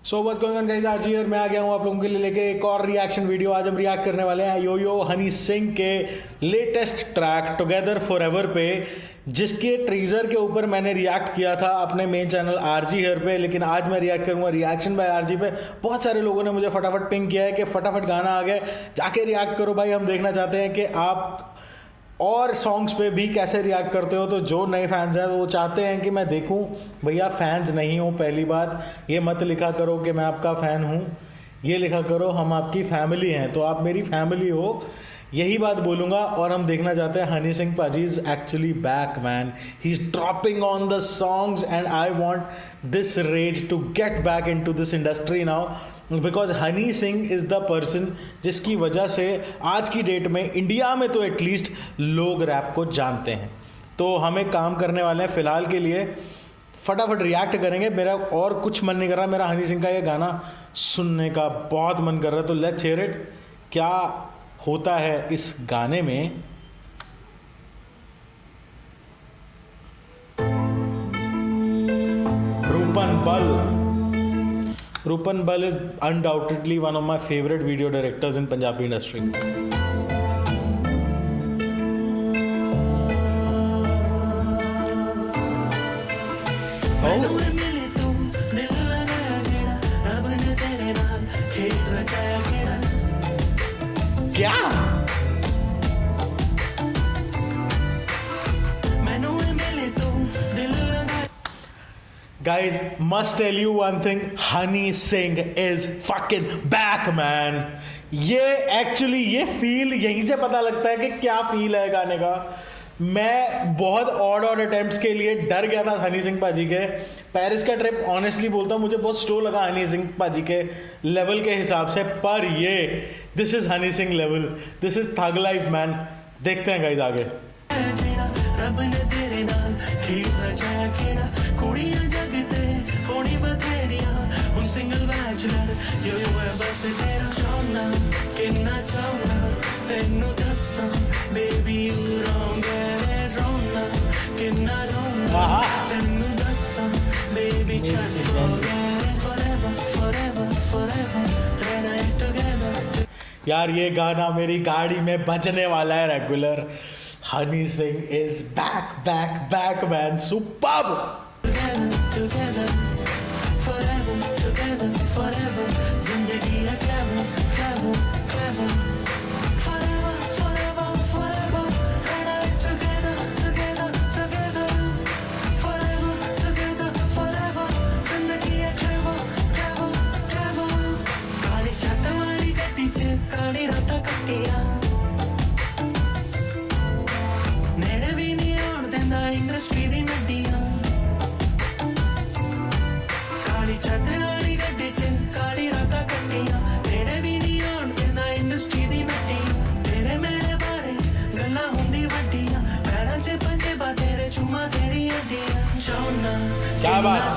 So what's going on guys, आज here मैं आ गया हूँ आप लोगों के लिए लेके एक और रिएक्शन वीडियो। आज हम रिएक्ट करने वाले हैं यो हनी सिंह के लेटेस्ट ट्रैक टुगेदर फॉरएवर पे, जिसके ट्रीजर के ऊपर मैंने रिएक्ट किया था अपने मेन चैनल RGHERE पे, लेकिन आज मैं रिएक्ट करूंगा रिएक्शन बाय RG पे। बहुत सारे लोगों ने मुझे फटाफट पिंग किया है कि फटाफट गाना आ गया, जाके रिएक्ट करो भाई। हम देखना चाहते हैं कि आप और सॉन्ग्स पे भी कैसे रिएक्ट करते हो। तो जो नए फैंस हैं वो चाहते हैं कि मैं देखूं। भैया फैंस नहीं हो, पहली बात ये मत लिखा करो कि मैं आपका फ़ैन हूं, ये लिखा करो हम आपकी फैमिली हैं। तो आप मेरी फैमिली हो, यही बात बोलूँगा। और हम देखना चाहते हैं हनी सिंह पाजी is actually back man, he is dropping on the songs and I want this rage to get back into this industry now, because Honey Singh is the person जिसकी वजह से आज की डेट में इंडिया में तो एटलीस्ट लोग रैप को जानते हैं। तो हम एक काम करने वाले हैं फ़िलहाल के लिए, फटाफट रिएक्ट करेंगे। मेरा और कुछ मन नहीं कर रहा, मेरा हनी सिंह का ये गाना सुनने का बहुत मन कर रहा है। तो लेट्स हियर इट, क्या होता है इस गाने में। Rupan Bal is undoubtedly one of my favorite video directors in Punjabi industry. क्या? Guys, must tell you one thing, Honey Singh is fucking back, man. ये फील यहीं से पता लगता है कि क्या फील है गाने का। मैं बहुत ऑड अटेम्प्ट्स के लिए डर गया था हनी सिंह पाजी के। पेरिस का ट्रिप ऑनेस्टली बोलता हूँ मुझे बहुत स्लो लगा हनी सिंह पाजी के लेवल के हिसाब से, पर ये this is Honey Singh level, this is thug life man. देखते हैं गाइस आगे। यार ये गाना मेरी गाड़ी में बजने वाला है regular. Honey Singh is back back back man, superb. क्या बात।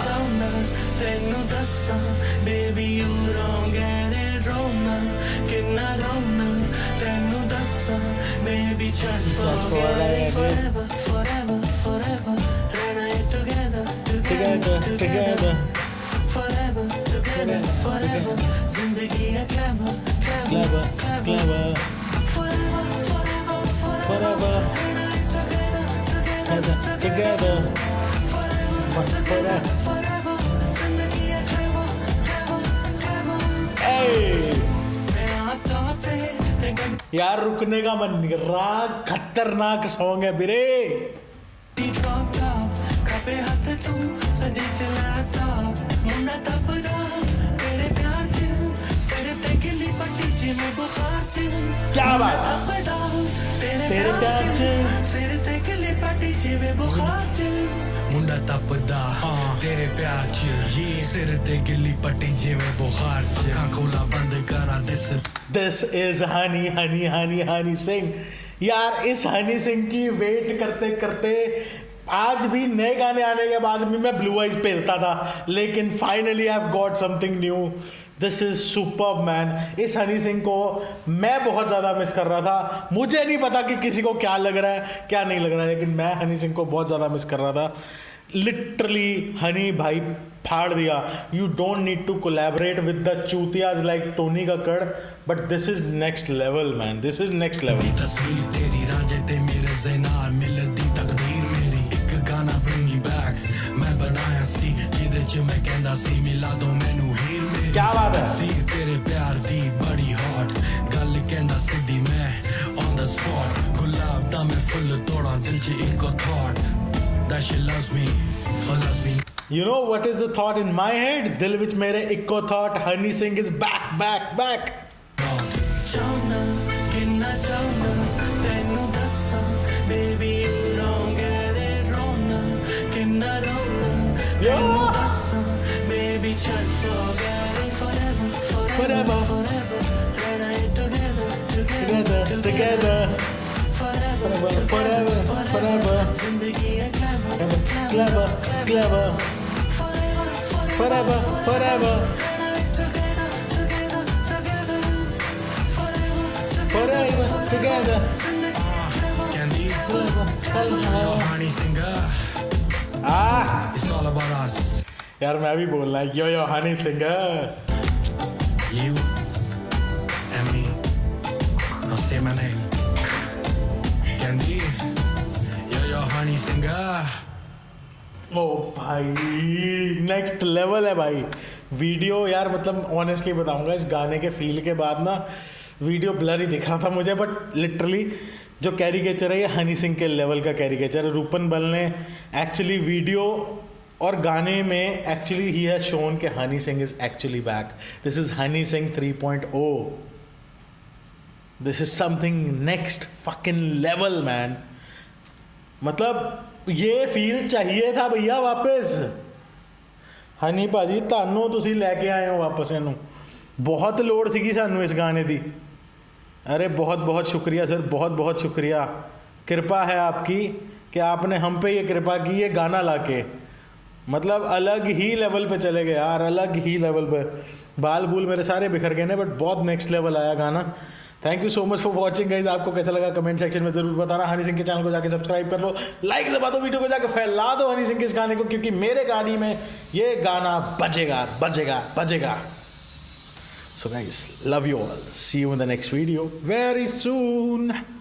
यार रुकने का मन नहीं कर रहा, खतरनाक सॉन्ग है बिरे। क्या बात, तेरे प्यार मुंडा तपदा तेरे प्यार च, सिर ते गिल्ली पट्टी जिवें बुखार च, अखां खोला बंद करा दिस इज हनी सिंह। यार इस हनी सिंह की वेट करते करते आज भी नए गाने आने के बाद भी मैं ब्लू आइज पहनता था, लेकिन finally I have got something new. This is superb man. इस हनी सिंह को मैं बहुत ज़्यादा मिस कर रहा था। मुझे नहीं पता कि किसी को क्या लग रहा है क्या नहीं लग रहा है, लेकिन मैं हनी सिंह को बहुत ज़्यादा मिस कर रहा था। लिटरली हनी भाई फाड़ दिया. You don't need to collaborate with the चूतियाज like Tony Kakkar, but this is next level man, this is next level. तस्वीर तेरी रांझे ते मेरे ज़ेनार मिलदी तकदीर मेरी एक गाना bring me back मैं बनाया सी जिदे च मैं कहंदा सी मिला दो मैनू हीर मेरी. क्या बात है. तस्वीर तेरे प्यार दी बड़ी हॉट गल कहंदा सिद्धी मैं on the spot गुलाब दा मैं फुल तोड़ा दिल च इको thought that she loves me or loves me. You know what is the thought in my head? दिल विच मेरे इको thought Honey Singh is back back back. चाहना किन्ना चाहना तेनू दस्सां baby you don't get it wrong ना किन्ना रोना तेनू दस्सां baby चल forget it forever forever forever when I together together forever forever forever जिंदगी है clever clever forever forever forever together. Candy Honey singer it's all about us. यार मैं भी बोल रहा है यो Honey Singh. You and me. Now say my name. Candy. Yo honey singer. ओ भाई next level है भाई. वीडियो यार मतलब ऑनेस्टली बताऊंगा इस गाने के फील के बाद ना वीडियो ब्लर ही दिख रहा था मुझे, बट लिटरली जो कैरिकेचर है ये हनी सिंह के लेवल का कैरिकेचर है. रूपन बल ने एक्चुअली वीडियो और गाने में एक्चुअली ही हैज शोन कि Honey Singh is actually back. This is Honey Singh 3.0. This is something next fucking level man. मतलब ये फील चाहिए था भैया वापस. हनी भाजी ਤੁਹਾਨੂੰ ਤੁਸੀਂ ਲੈ ਕੇ ਆਏ ਹੋ वापस ਇਹਨੂੰ. बहुत लोड़ सी सानू इस गाने की. अरे बहुत बहुत शुक्रिया सर, बहुत बहुत शुक्रिया. कृपा है आपकी कि आपने हम पे ये कृपा की ये गाना लाके. मतलब अलग ही लेवल पे चले गए यार, अलग ही लेवल पे. बाल बूल मेरे सारे बिखर गए हैं, बट बहुत नेक्स्ट लेवल आया गाना. Thank you so much for watching guys. आपको कैसा लगा कमेंट सेक्शन में जरूर बताना. हनी सिंह के चैनल को जाके सब्सक्राइब कर लो, लाइक दबा दो, वीडियो को जाके फैला दो हनी सिंह के इस गाने को, क्योंकि मेरे गाड़ी में ये गाना बजेगा बजेगा बजेगा. So guys, love you all. See you in the next video very soon.